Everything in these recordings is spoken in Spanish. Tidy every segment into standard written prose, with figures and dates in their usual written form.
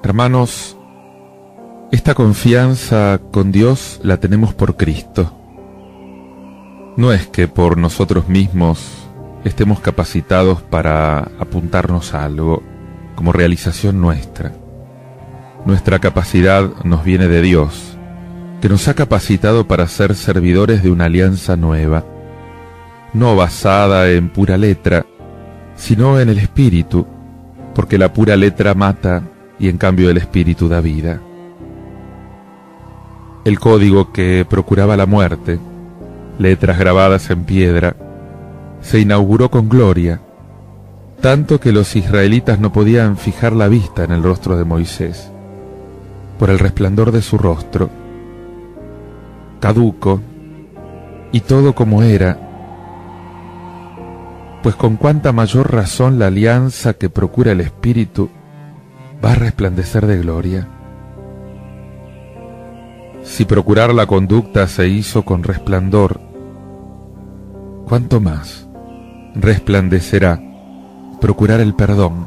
Hermanos, esta confianza con Dios la tenemos por Cristo. No es que por nosotros mismos estemos capacitados para apuntarnos a algo como realización nuestra. Nuestra capacidad nos viene de Dios, que nos ha capacitado para ser servidores de una alianza nueva, no basada en pura letra, sino en el Espíritu, porque la pura letra mata y en cambio el Espíritu da vida. El código que procuraba la muerte, letras grabadas en piedra, se inauguró con gloria, tanto que los israelitas no podían fijar la vista en el rostro de Moisés, por el resplandor de su rostro, caduco, y todo como era, pues con cuánta mayor razón la alianza que procura el Espíritu va a resplandecer de gloria. Si procurar la conducta se hizo con resplandor, ¿cuánto más resplandecerá procurar el perdón?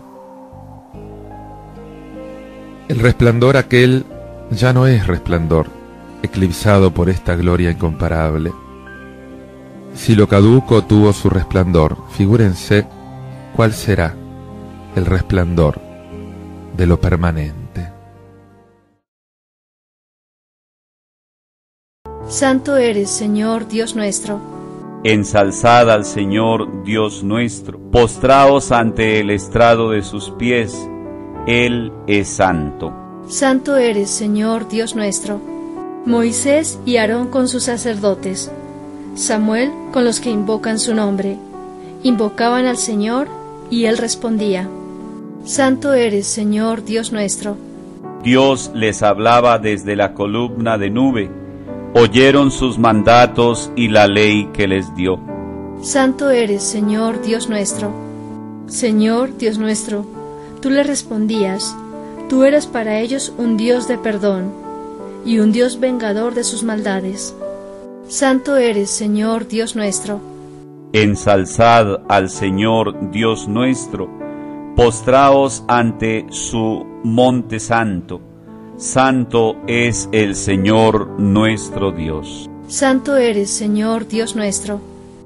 El resplandor aquel ya no es resplandor, eclipsado por esta gloria incomparable. Si lo caduco tuvo su resplandor, figúrense cuál será el resplandor de lo permanente. Santo eres, Señor Dios nuestro. Ensalzad al Señor Dios nuestro, postraos ante el estrado de sus pies, Él es santo. Santo eres, Señor Dios nuestro. Moisés y Aarón con sus sacerdotes, Samuel con los que invocan su nombre, invocaban al Señor y Él respondía. Santo eres, Señor Dios nuestro. Dios les hablaba desde la columna de nube, oyeron sus mandatos y la ley que les dio. Santo eres, Señor Dios nuestro. Señor Dios nuestro, tú les respondías, tú eres para ellos un Dios de perdón y un Dios vengador de sus maldades. Santo eres, Señor Dios nuestro. Ensalzad al Señor Dios nuestro, postraos ante su monte santo. Santo es el Señor nuestro Dios. Santo eres, Señor Dios nuestro.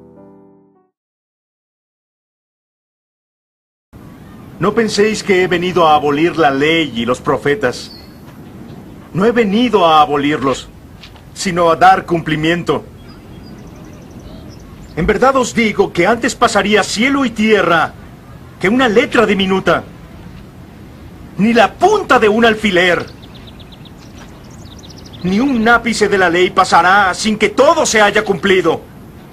No penséis que he venido a abolir la ley y los profetas. No he venido a abolirlos, sino a dar cumplimiento. En verdad os digo que antes pasaría cielo y tierra que una letra diminuta, ni la punta de un alfiler, ni un ápice de la ley pasará sin que todo se haya cumplido.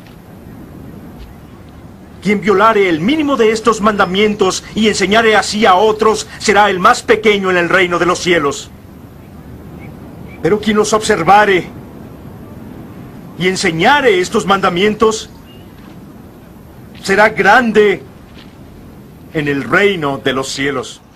Quien violare el mínimo de estos mandamientos y enseñare así a otros, será el más pequeño en el reino de los cielos. Pero quien los observare y enseñare estos mandamientos, será grande en el reino de los cielos.